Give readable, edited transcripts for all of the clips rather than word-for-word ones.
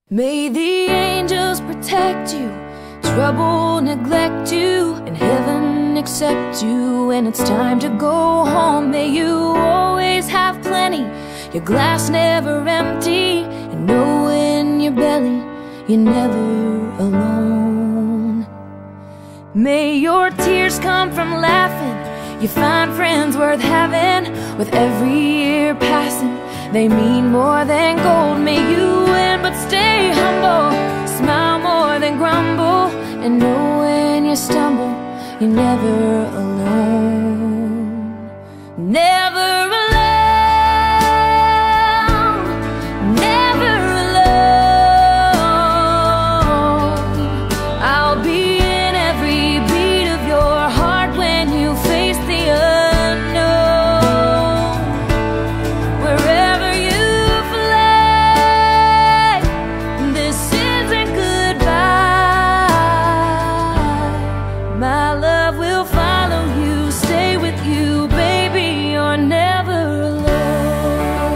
May the angels protect you, trouble neglect you, and heaven accept you when it's time to go home. May you always have plenty, your glass never empty, and know in your belly you're never alone. May your tears come from laughing, you find friends worth having. With every year passing, they mean more than gold. May you win but stay humble, smile more than grumble, and know when you stumble, you're never alone. Never alone, never alone. I'll be in every beat of your heart when you face the unknown. Wherever you fly, this isn't goodbye. My love will follow you, stay with you, baby, you're never alone.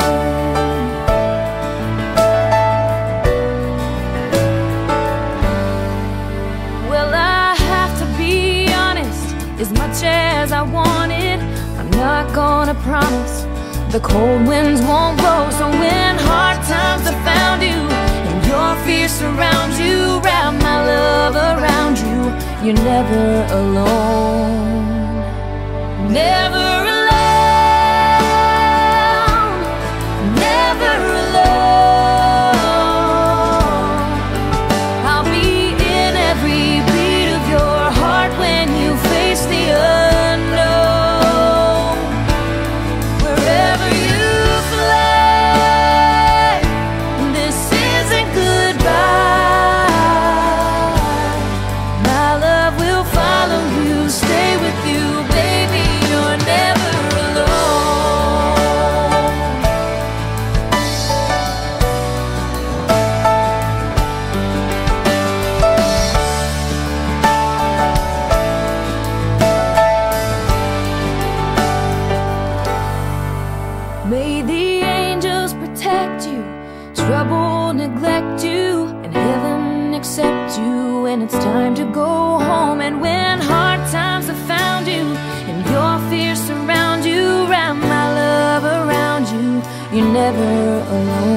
Well, I have to be honest, as much as I wanted, I'm not gonna promise the cold winds won't blow. So when hard times have found you and your fears surround you, wrap my love around you, you're never alone. Never alone, never alone. I'll be in every beat of your heart when you face the unknown. Wherever you fly, this isn't goodbye. My love will follow you, stay with you, baby, you're never alone. May the angels protect you, trouble neglect you, and heaven accept you when it's time to go home. And when hard times have found you and your fears surround you, wrap my love around you, you're never alone.